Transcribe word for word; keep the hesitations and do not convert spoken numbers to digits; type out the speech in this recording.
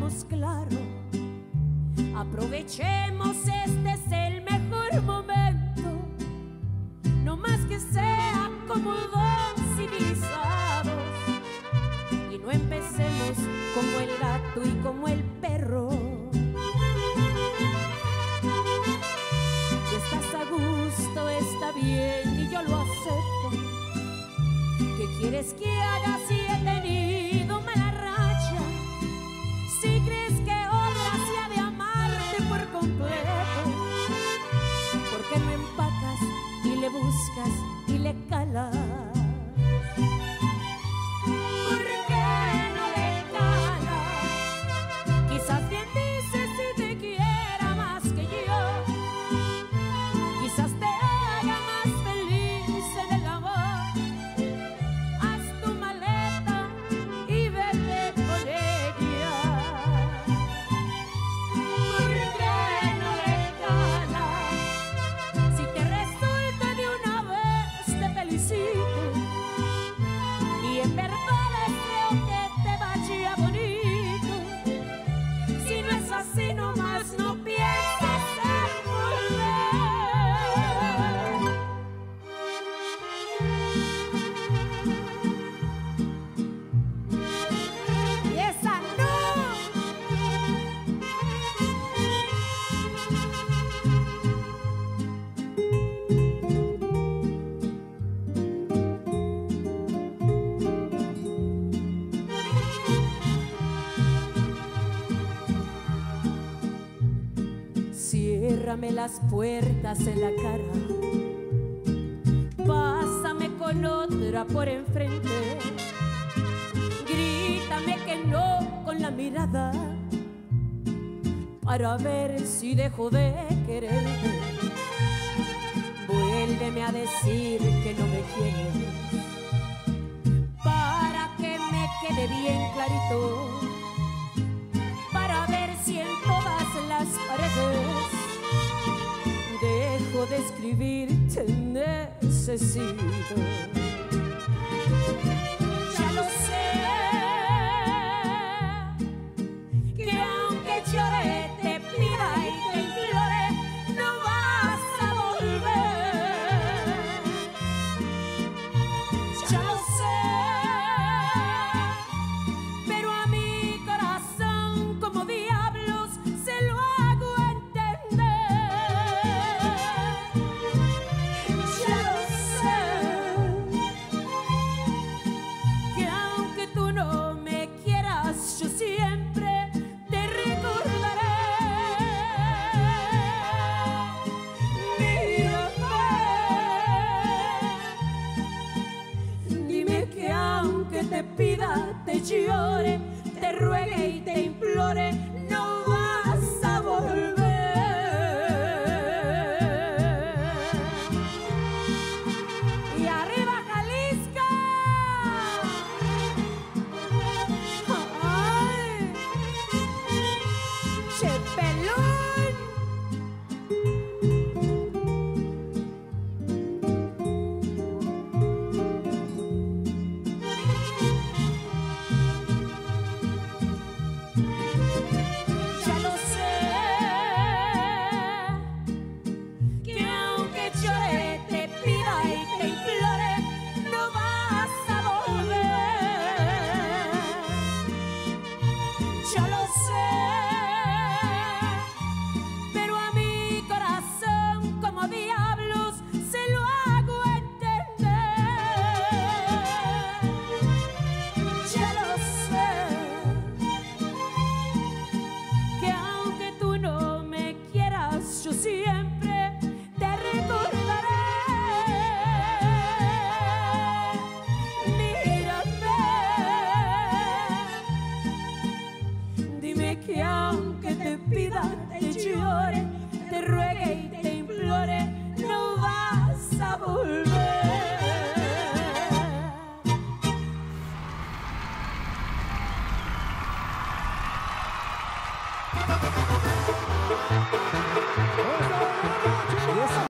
hablemos claro, aprovechemos, este es el mejor momento. No más que sea como dos civilizados y no empecemos como el gato y como el perro. Tú estás a gusto, está bien y yo lo acepto. ¿Qué quieres que haga si he tenido mala racha? Si crees que otra se ha de amarte por completo, ¿por qué no empacas y le buscas y le calas? ¿Por qué no le calas? Quizás bien dices si te quiera más que yo, quizás te haga más feliz en el amor. Haz tu maleta y vete con ella. ¿Por qué no le calas? Si te resulta de una vez te felicito y en verdad deseo que te vaya bonito. Si no es así nomás no pienses en volver. Y esa no. Ciérrame las puertas en la cara, pásame con otra por enfrente, grítame que no con la mirada, para ver si dejo de quererte. Vuélveme a decir que no me quieres, para que me quede bien clarito, para ver si en todas las paredes dejo de escribir te necesito. Ya lo sé, que aunque llore, te pida y te implore, no vas a volver. Ya lo sé, pero a mi corazón como diablos se lo hago entender. Ya lo sé, que aunque tú no me quieras, yo siempre te recordaré. Mírame, dime que aunque te pida, te llore, te ruegue y te implore,